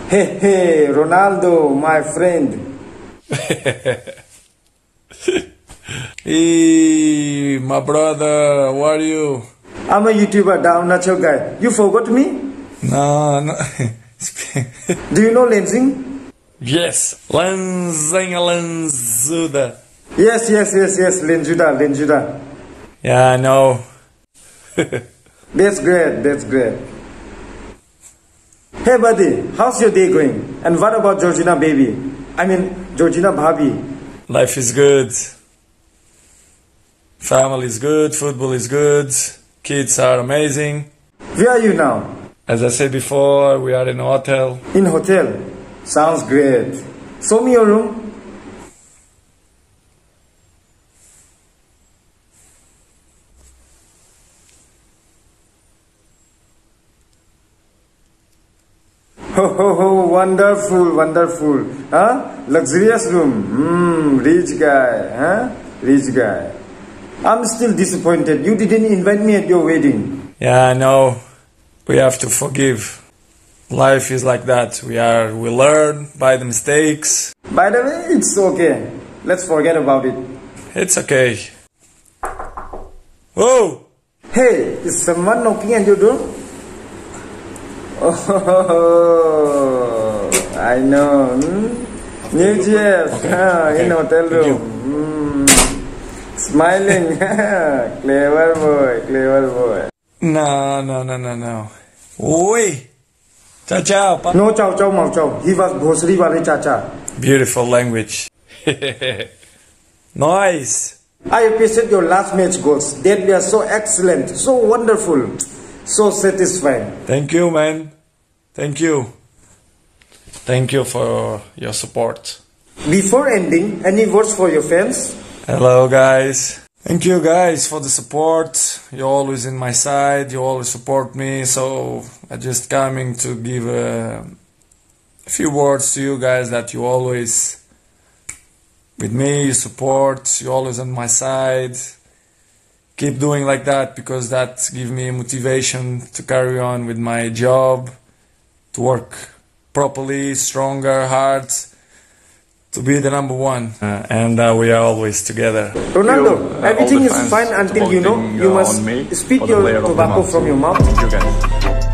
Hey, hey, Ronaldo, my friend. Hey, my brother, how are you? I'm a YouTuber, down natural guy. You forgot me? No, no. Do you know Lenzing? Yes, Lenzuda. Yes, Lenjuda. Yeah, I know. That's great. Hey buddy, how's your day going? And what about Georgina baby? I mean, Georgina Bhabi. Life is good. Family is good. Football is good. Kids are amazing. Where are you now? As I said before, we are in a hotel. In hotel? Sounds great. Show me your room. Oh, wonderful. Huh? Luxurious room. Rich guy. Huh? Rich guy. I'm still disappointed. You didn't invite me at your wedding. Yeah, I know. We have to forgive. Life is like that. We learn by the mistakes. By the way, it's okay. Let's forget about it. It's okay. Whoa! Hey, is someone knocking at your door? Oh, I know. New Jeff, Okay. in hotel room. Smiling. Clever boy. No. Oi! Ciao. No chow mau chow. He was grocery wale chacha. Beautiful language. Nice. I appreciate your last match goals. They were so excellent, so wonderful, so satisfying. Thank you, man. Thank you. Thank you for your support. Before ending, any words for your fans? Hello, guys. Thank you, guys, for the support. You're always in my side. You always support me. So I just coming to give a few words to you guys that you always with me, you support, you're always on my side. Keep doing like that because that gives me motivation to carry on with my job, to work properly, stronger, hard, to be the number one. And we are always together. Ronaldo, everything is fine until you must spit your tobacco from your mouth. Thank you guys.